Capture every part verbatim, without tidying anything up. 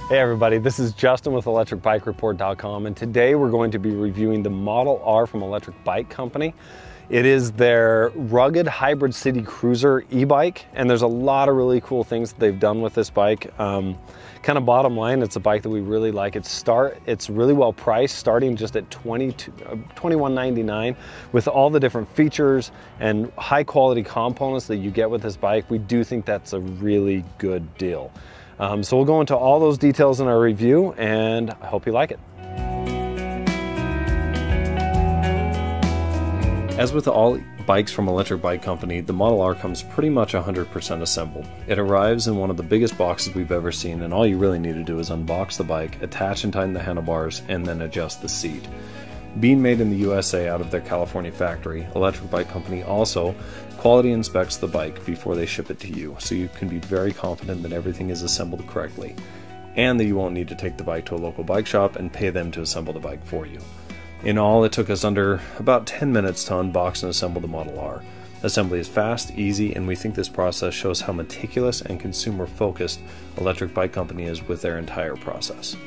Hey everybody, this is Justin with electric bike report dot com, and today we're going to be reviewing the Model R from Electric Bike Company. It is their rugged hybrid city cruiser e-bike, and there's a lot of really cool things that they've done with this bike. Um, kind of bottom line, it's a bike that we really like. It's start, it's really well priced, starting just at twenty-one ninety-nine, with all the different features and high quality components that you get with this bike. We do think that's a really good deal. Um, so we'll go into all those details in our review, and I hope you like it. As with all bikes from Electric Bike Company, the Model R comes pretty much one hundred percent assembled. It arrives in one of the biggest boxes we've ever seen, and all you really need to do is unbox the bike, attach and tighten the handlebars, and then adjust the seat. Being made in the U S A out of their California factory, Electric Bike Company also quality inspects the bike before they ship it to you, so you can be very confident that everything is assembled correctly, and that you won't need to take the bike to a local bike shop and pay them to assemble the bike for you. In all, it took us under about ten minutes to unbox and assemble the Model R. Assembly is fast, easy, and we think this process shows how meticulous and consumer-focused Electric Bike Company is with their entire process.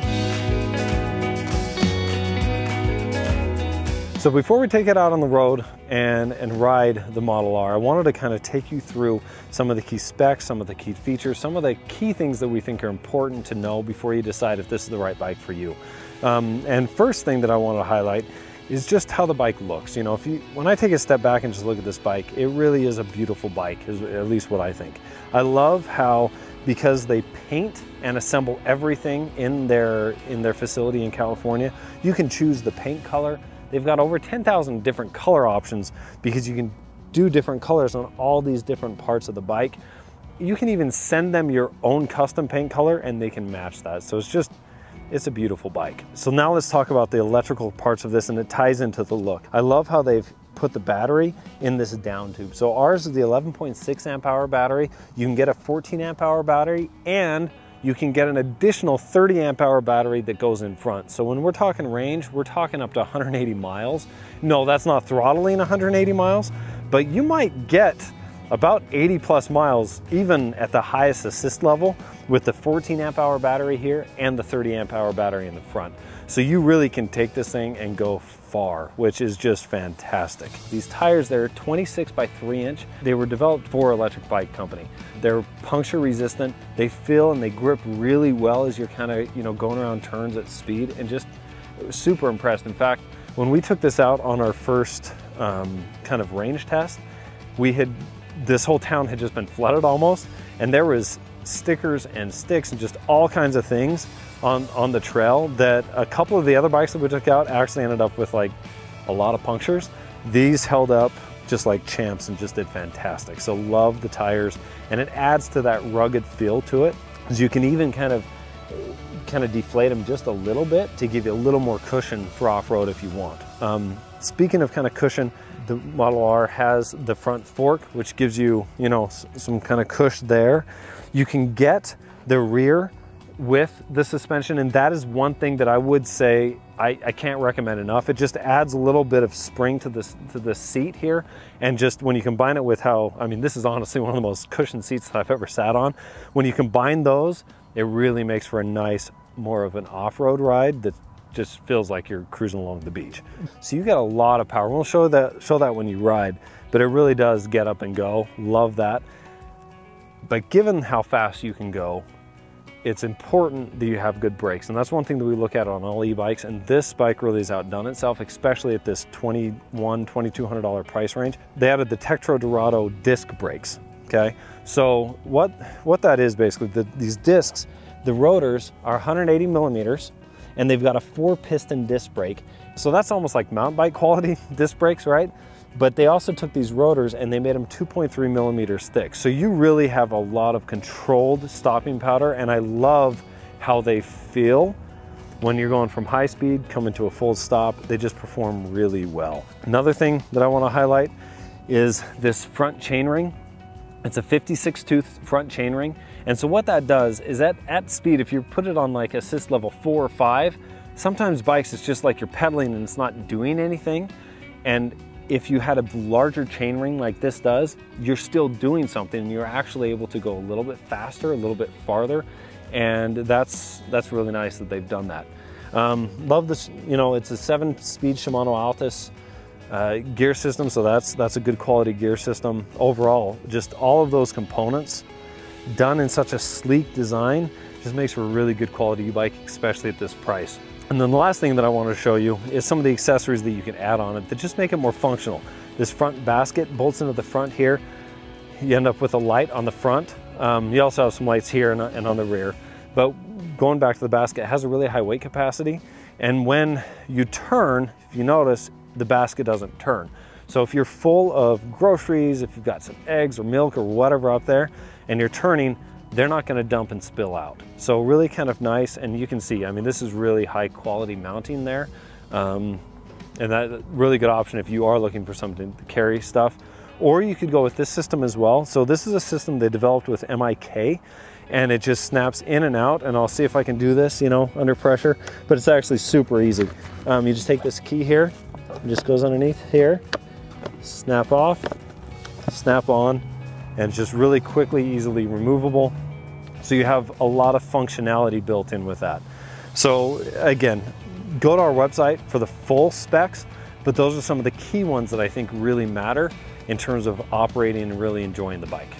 So before we take it out on the road and, and ride the Model R, I wanted to kind of take you through some of the key specs, some of the key features, some of the key things that we think are important to know before you decide if this is the right bike for you. Um, and first thing that I want to highlight is just how the bike looks. You know, if you, when I take a step back and just look at this bike, it really is a beautiful bike, is at least what I think. I love how, because they paint and assemble everything in their, in their facility in California, you can choose the paint color. They've got over ten thousand different color options because you can do different colors on all these different parts of the bike. You can even send them your own custom paint color and they can match that. So it's just, it's a beautiful bike. So now let's talk about the electrical parts of this, and it ties into the look. I love how they've put the battery in this down tube. So ours is the eleven point six amp hour battery. You can get a fourteen amp hour battery, and you can get an additional thirty amp hour battery that goes in front. So when we're talking range, we're talking up to one hundred eighty miles. No, that's not throttling one hundred eighty miles, but you might get about eighty plus miles even at the highest assist level with the fourteen amp hour battery here and the thirty amp hour battery in the front. So you really can take this thing and go far, which is just fantastic. These tires, they're twenty-six by three inch. They were developed for Electric Bike Company. They're puncture resistant. They feel and they grip really well as you're kind of, you know, going around turns at speed, and just super impressed. In fact, when we took this out on our first um, kind of range test, we had, this whole town had just been flooded almost, and there was stickers and sticks and just all kinds of things on, on the trail that a couple of the other bikes that we took out actually ended up with like a lot of punctures. These held up just like champs and just did fantastic. So love the tires, and it adds to that rugged feel to it, because you can even kind of kind of deflate them just a little bit to give you a little more cushion for off-road if you want. Um, speaking of kind of cushion, the Model R has the front fork, which gives you, you know, some kind of cush there. You can get the rear with the suspension, and that is one thing that I would say I, I can't recommend enough. It just adds a little bit of spring to this to the seat here, and just when you combine it with how, I mean, this is honestly one of the most cushioned seats that I've ever sat on. When you combine those, it really makes for a nice, more of an off-road ride that just feels like you're cruising along the beach. So you got a lot of power. We'll show that show that when you ride, but it really does get up and go. Love that. But given how fast you can go, it's important that you have good brakes, and that's one thing that we look at on all e-bikes, and this bike really has outdone itself, especially at this twenty-one, twenty-two hundred dollar price range. They added the Tektro Dorado disc brakes, okay? So what, what that is basically, the, these discs, the rotors are one hundred eighty millimeters, and they've got a four piston disc brake. So that's almost like mountain bike quality disc brakes, right? But they also took these rotors and they made them two point three millimeters thick. So you really have a lot of controlled stopping power, and I love how they feel when you're going from high speed, coming to a full stop. They just perform really well. Another thing that I want to highlight is this front chainring. It's a fifty-six tooth front chainring. And so what that does is that at speed, if you put it on like assist level four or five, sometimes bikes, it's just like you're pedaling and it's not doing anything. And if you had a larger chainring like this does, you're still doing something, and you're actually able to go a little bit faster, a little bit farther. and that's that's really nice that they've done that. Um, love this, you know, it's a seven-speed Shimano Altus uh, gear system, so that's that's a good quality gear system. Overall, just all of those components done in such a sleek design just makes for a really good quality e-bike, especially at this price. And then the last thing that I want to show you is some of the accessories that you can add on it that just make it more functional. This front basket bolts into the front here. You end up with a light on the front. Um, you also have some lights here and, and on the rear. But going back to the basket, it has a really high weight capacity. And when you turn, if you notice, the basket doesn't turn. So if you're full of groceries, if you've got some eggs or milk or whatever up there, and you're turning, they're not gonna dump and spill out. So really kind of nice, and you can see, I mean, this is really high quality mounting there. Um, and that really good option if you are looking for something to carry stuff. Or you could go with this system as well. So this is a system they developed with M I K, and it just snaps in and out, and I'll see if I can do this, you know, under pressure, but it's actually super easy. Um, you just take this key here, it just goes underneath here, snap off, snap on, and it's just really quickly, easily removable. So you have a lot of functionality built in with that. So again, go to our website for the full specs, but those are some of the key ones that I think really matter in terms of operating and really enjoying the bike.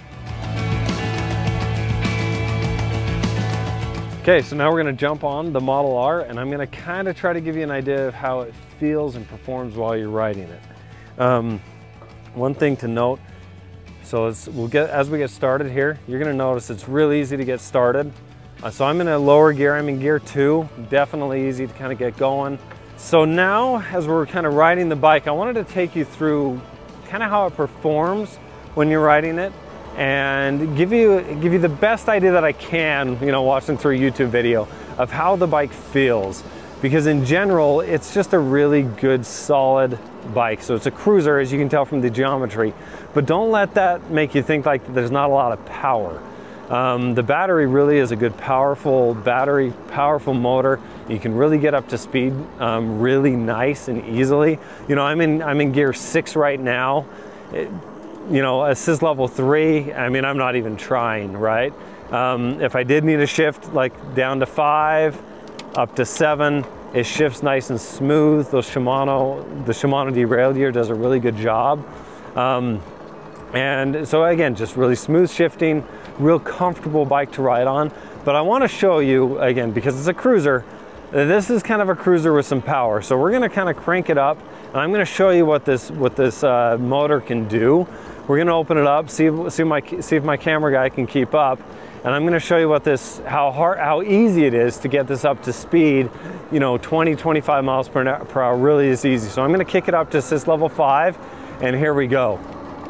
Okay, so now we're gonna jump on the Model R, and I'm gonna kind of try to give you an idea of how it feels and performs while you're riding it. Um, one thing to note, so it's, we'll get, as we get started here, you're gonna notice it's real easy to get started. Uh, so I'm in a lower gear, I'm in gear two, definitely easy to kind of get going. So now, as we're kind of riding the bike, I wanted to take you through kind of how it performs when you're riding it, and give you give you the best idea that I can, you know, watching through a YouTube video of how the bike feels. Because in general, it's just a really good, solid bike. So it's a cruiser, as you can tell from the geometry, but don't let that make you think like there's not a lot of power. Um, the battery really is a good, powerful battery, powerful motor. You can really get up to speed um, really nice and easily. You know, I'm in I'm in gear six right now. It, you know, assist level three, I mean, I'm not even trying, right? Um, if I did need a shift, like down to five, up to seven, it shifts nice and smooth. Those Shimano, the Shimano derail gear does a really good job. Um, and so again, just really smooth shifting, real comfortable bike to ride on. But I want to show you, again, because it's a cruiser, this is kind of a cruiser with some power. So we're going to kind of crank it up, and I'm going to show you what this what this uh, motor can do. We're going to open it up, see see my see if my camera guy can keep up, and I'm going to show you what this how hard how easy it is to get this up to speed. You know, twenty, twenty-five miles per hour really is easy. So I'm going to kick it up to assist level five, and here we go.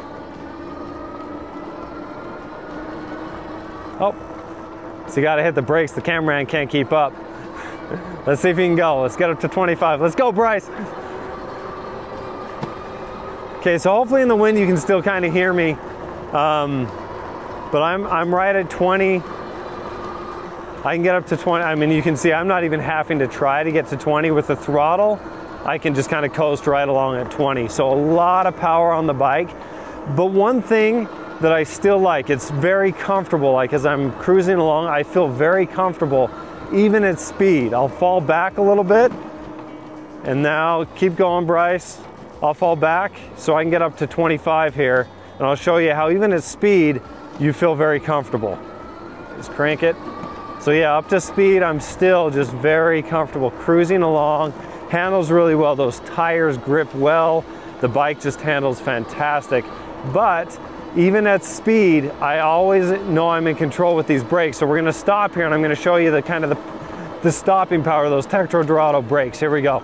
Oh, so you got to hit the brakes. The cameraman can't keep up. Let's see if he can go. Let's get up to twenty-five. Let's go, Bryce. Okay, so hopefully in the wind you can still kind of hear me. Um, but I'm, I'm right at twenty. I can get up to twenty. I mean, you can see I'm not even having to try to get to twenty with the throttle. I can just kind of coast right along at twenty. So a lot of power on the bike. But one thing that I still like, it's very comfortable. Like as I'm cruising along, I feel very comfortable even at speed. I'll fall back a little bit, and now keep going, Bryce. I'll fall back so I can get up to twenty-five here, and I'll show you how even at speed you feel very comfortable. Just crank it. So yeah, up to speed I'm still just very comfortable cruising along. Handles really well, those tires grip well, the bike just handles fantastic. But even at speed, I always know I'm in control with these brakes. So we're gonna stop here, and I'm gonna show you the kind of the, the stopping power of those Tektro Dorado brakes. Here we go.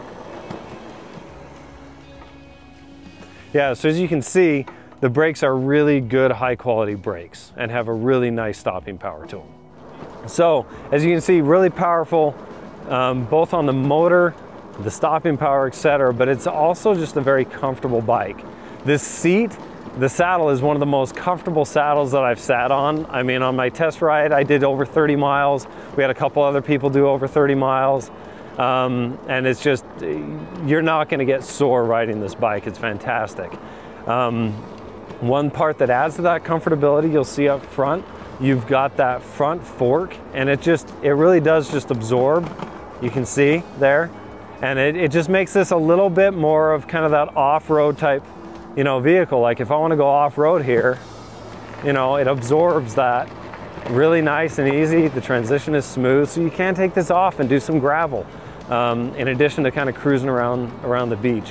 Yeah, so as you can see, the brakes are really good, high quality brakes and have a really nice stopping power to them. So as you can see, really powerful, um, both on the motor, the stopping power, et cetera, but it's also just a very comfortable bike. This seat, the saddle is one of the most comfortable saddles that I've sat on. I mean, on my test ride, I did over thirty miles. We had a couple other people do over thirty miles. Um, and it's just, you're not gonna get sore riding this bike. It's fantastic. Um, one part that adds to that comfortability, you'll see up front, you've got that front fork, and it just, it really does just absorb. You can see there. And it, it just makes this a little bit more of kind of that off-road type, you know, vehicle. Like if I want to go off-road here, you know, it absorbs that really nice and easy. The transition is smooth, so you can take this off and do some gravel, um, in addition to kind of cruising around around the beach.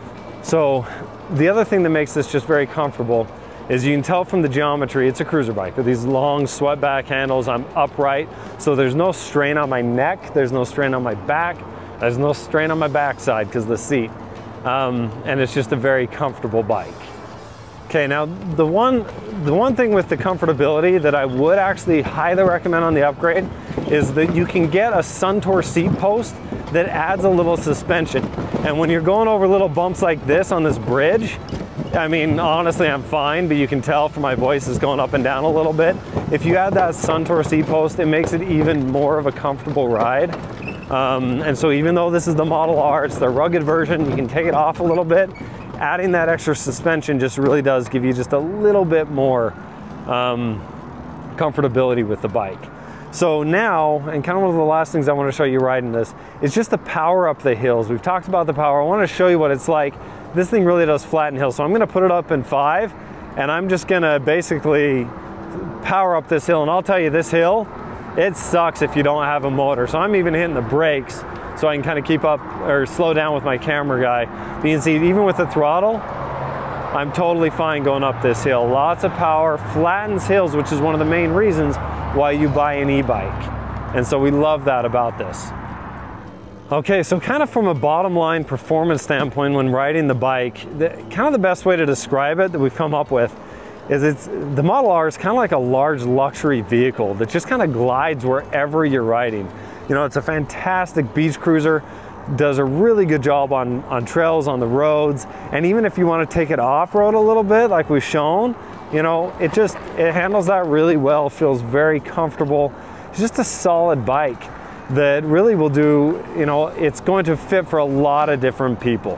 So the other thing that makes this just very comfortable is you can tell from the geometry, it's a cruiser bike with these long swept back handles. I'm upright, so there's no strain on my neck, there's no strain on my back, there's no strain on my backside because of the seat. Um, and it's just a very comfortable bike. Okay, now the one, the one thing with the comfortability that I would actually highly recommend on the upgrade is that you can get a Suntour seat post that adds a little suspension. And when you're going over little bumps like this on this bridge, I mean, honestly, I'm fine, but you can tell from my voice is going up and down a little bit. If you add that Suntour seat post, it makes it even more of a comfortable ride. Um, and so even though this is the Model R, it's the rugged version, you can take it off a little bit. Adding that extra suspension just really does give you just a little bit more um, comfortability with the bike. So now, and kind of one of the last things I want to show you riding this, is just the power up the hills. We've talked about the power. I want to show you what it's like. This thing really does flatten hills. So I'm going to put it up in five, and I'm just going to basically power up this hill. And I'll tell you, this hill, it sucks if you don't have a motor. So I'm even hitting the brakes so I can kind of keep up or slow down with my camera guy. But you can see, even with the throttle, I'm totally fine going up this hill. Lots of power, flattens hills, which is one of the main reasons why you buy an e-bike. And so we love that about this. Okay, so kind of from a bottom line performance standpoint when riding the bike, the, kind of the best way to describe it that we've come up with is it's, the Model R is kind of like a large luxury vehicle that just kind of glides wherever you're riding. You know, it's a fantastic beach cruiser, does a really good job on, on trails, on the roads, and even if you want to take it off-road a little bit like we've shown, you know, it just, it handles that really well, feels very comfortable. It's just a solid bike that really will do, you know, it's going to fit for a lot of different people.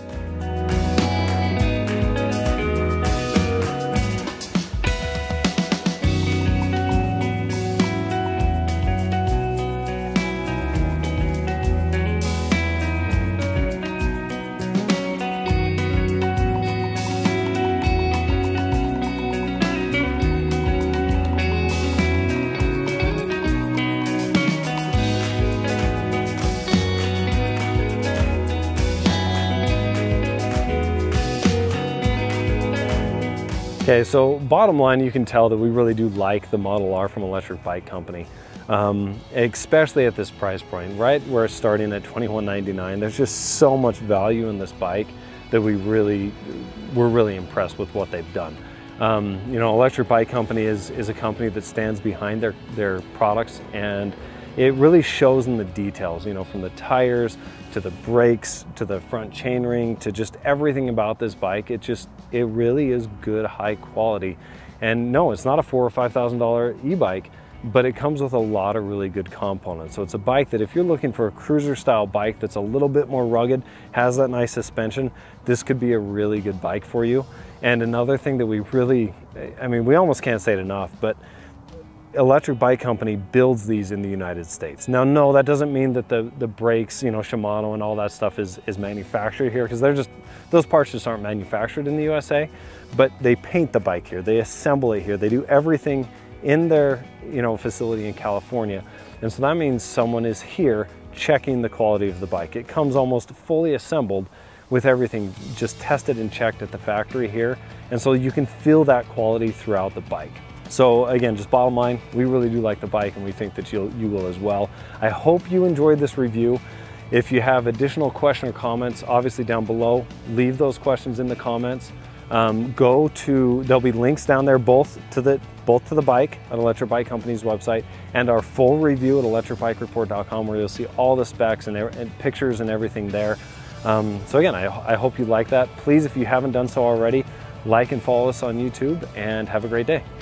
Okay, so bottom line, you can tell that we really do like the Model R from Electric Bike Company, um, especially at this price point, right? We're starting at twenty-one ninety-nine. There's just so much value in this bike that we really, we're really impressed with what they've done. Um, you know, Electric Bike Company is, is a company that stands behind their, their products, and it really shows in the details, you know, from the tires to the brakes to the front chainring to just everything about this bike. It just, it really is good, high quality. And no, it's not a four or five thousand dollar e-bike, but it comes with a lot of really good components. So it's a bike that if you're looking for a cruiser style bike that's a little bit more rugged, has that nice suspension, this could be a really good bike for you. And another thing that we really, I mean, we almost can't say it enough, but Electric Bike Company builds these in the United States. Now, no, that doesn't mean that the, the brakes, you know, Shimano and all that stuff is, is manufactured here, because they're just, those parts just aren't manufactured in the U S A, but they paint the bike here, they assemble it here, they do everything in their, you know, facility in California. And so that means someone is here checking the quality of the bike. It comes almost fully assembled with everything just tested and checked at the factory here. And so you can feel that quality throughout the bike. So again, just bottom line, we really do like the bike, and we think that you'll, you will as well. I hope you enjoyed this review. If you have additional questions or comments, obviously down below, leave those questions in the comments. Um, go to, there'll be links down there both to the both to the bike at Electric Bike Company's website and our full review at electric bike report dot com, where you'll see all the specs and, and pictures and everything there. Um, so again, I, I hope you like that. Please, if you haven't done so already, like and follow us on YouTube, and have a great day.